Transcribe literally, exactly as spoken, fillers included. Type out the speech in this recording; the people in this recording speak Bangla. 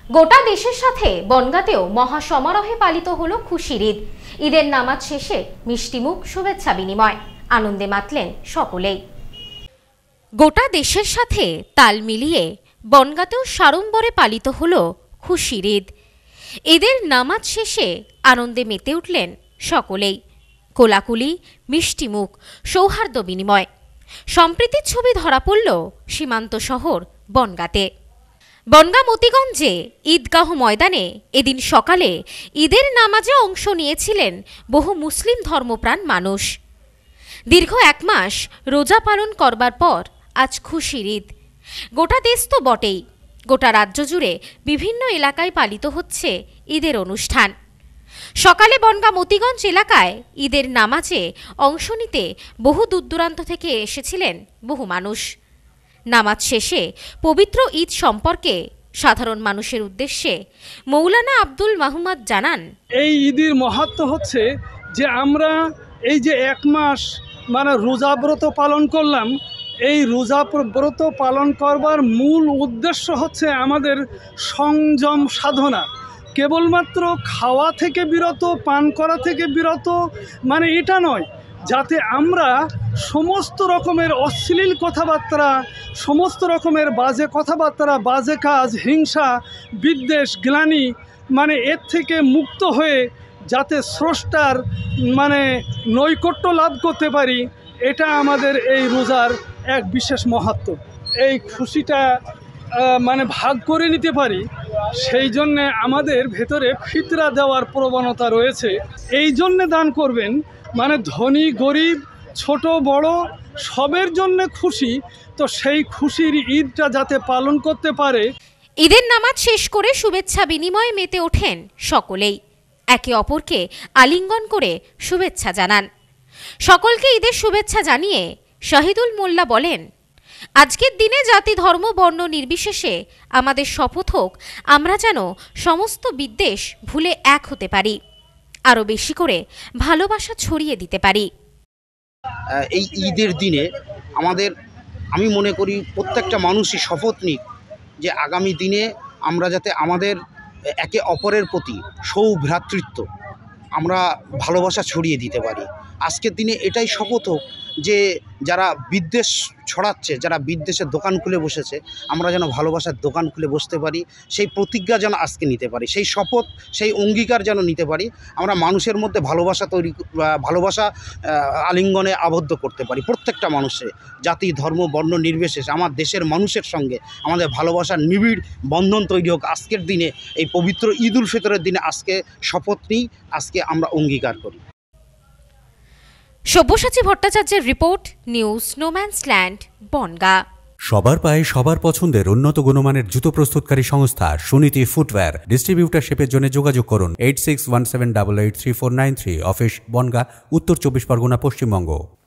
গোটা দেশের সাথে বনগাঁতেও মহা সমারোহে পালিত হলো খুশির ঈদ। ঈদের নামাজ শেষে মিষ্টিমুখ, শুভেচ্ছা বিনিময়, আনন্দে মাতলেন সকলেই। গোটা দেশের সাথে তাল মিলিয়ে বনগাঁতেও সাড়ম্বরে পালিত হলো খুশির ঈদ। ঈদের নামাজ শেষে আনন্দে মেতে উঠলেন সকলেই। কোলাকুলি, মিষ্টিমুখ, সৌহার্দ্য বিনিময়, সম্প্রীতির ছবি ধরা পড়ল সীমান্ত শহর বনগাঁতে। বনগাঁ মতিগঞ্জে ঈদগাহ ময়দানে এদিন সকালে ঈদের নামাজে অংশ নিয়েছিলেন বহু মুসলিম ধর্মপ্রাণ মানুষ। দীর্ঘ এক মাস রোজা পালন করবার পর আজ খুশির ঈদ। গোটা দেশ তো বটেই, গোটা রাজ্য জুড়ে বিভিন্ন এলাকায় পালিত হচ্ছে ঈদের অনুষ্ঠান। সকালে বনগাঁ মতিগঞ্জ এলাকায় ঈদের নামাজে অংশ নিতে বহু দূর দূরান্ত থেকে এসেছিলেন বহু মানুষ। নামাজ শেষে পবিত্র ঈদ সম্পর্কে সাধারণ মানুষের উদ্দেশ্যে মৌলানা আব্দুল মাহমুদ জানান, এই ঈদের মাহাত্ম্য হচ্ছে যে আমরা এই যে এক মাস মানে রোজা ব্রত পালন করলাম, এই রোজা ব্রত পালন করবার মূল উদ্দেশ্য হচ্ছে আমাদের সংযম সাধনা। কেবলমাত্র খাওয়া থেকে বিরত, পান করা থেকে বিরত মানে এটা নয়, যাতে আমরা সমস্ত রকমের অশ্লীল কথাবার্তা, সমস্ত রকমের বাজে কথাবার্তা, বাজে কাজ, হিংসা, বিদ্বেষ, গ্লানি মানে এর থেকে মুক্ত হয়ে যাতে স্রষ্টার মানে নৈকট্য লাভ করতে পারি, এটা আমাদের এই রোজার এক বিশেষ মাহাত্ম্য। এই খুশিটা মানে ভাগ করে নিতে পারি, সেই জন্যে আমাদের ভেতরে ফিতরা দেওয়ার প্রবণতা রয়েছে। এই জন্যে দান করবেন, মানে ধনী গরিব ছোট বড় সবের জন্য খুশি, তো সেই খুশির ঈদটা যাতে পালন করতে পারে। ঈদের নামাজ শেষ করে শুভেচ্ছা বিনিময়ে মেতে ওঠেন সকলেই। একে অপরকে আলিঙ্গন করে শুভেচ্ছা জানান। সকলকে ঈদের শুভেচ্ছা জানিয়ে শাহিদুল মোল্লা বলেন, আজকের দিনে জাতি ধর্ম বর্ণ নির্বিশেষে আমাদের শপথ হোক আমরা যেন সমস্ত বিদ্বেষ ভুলে এক হতে পারি, আরও বেশি করে ভালোবাসা ছড়িয়ে দিতে পারি। এই ঈদের দিনে আমাদের, আমি মনে করি প্রত্যেকটা মানুষই শপথ নিক যে আগামী দিনে আমরা যাতে আমাদের একে অপরের প্রতি সৌভ্রাতৃত্ব, আমরা ভালোবাসা ছড়িয়ে দিতে পারি। আজকের দিনে এটাই শপথ হোক যে যারা বিদ্বেষ ছড়াচ্ছে, যারা বিদ্বেষের দোকান খুলে বসেছে, আমরা যেন ভালোবাসার দোকান খুলে বসতে পারি, সেই প্রতিজ্ঞা যেন আজকে নিতে পারি, সেই শপথ, সেই অঙ্গীকার যেন নিতে পারি। আমরা মানুষের মধ্যে ভালোবাসা তৈরি, ভালোবাসা আলিঙ্গনে আবদ্ধ করতে পারি। প্রত্যেকটা মানুষের, জাতি ধর্ম বর্ণ নির্বিশেষে আমার দেশের মানুষের সঙ্গে আমাদের ভালোবাসার নিবিড় বন্ধন তৈরি হোক। আজকের দিনে এই পবিত্র ঈদ উল ফিতরের দিনে আজকে শপথ নিই, আজকে আমরা অঙ্গীকার করি। সব্যসাচী ভট্টাচার্যের রিপোর্ট, নিউজ নোম্যান্সল্যান্ড, বনগাঁ। সবার পায়ে সবার পছন্দের উন্নত গুণমানের জুতো প্রস্তুতকারী সংস্থা সুনীতি ফুটওয়্যার। ডিস্ট্রিবিউটারশিপের জন্য যোগাযোগ করুন eight six one seven double eight three four nine three. Office Bangaon, Uttar Chobbish Pargana, Paschimbanga.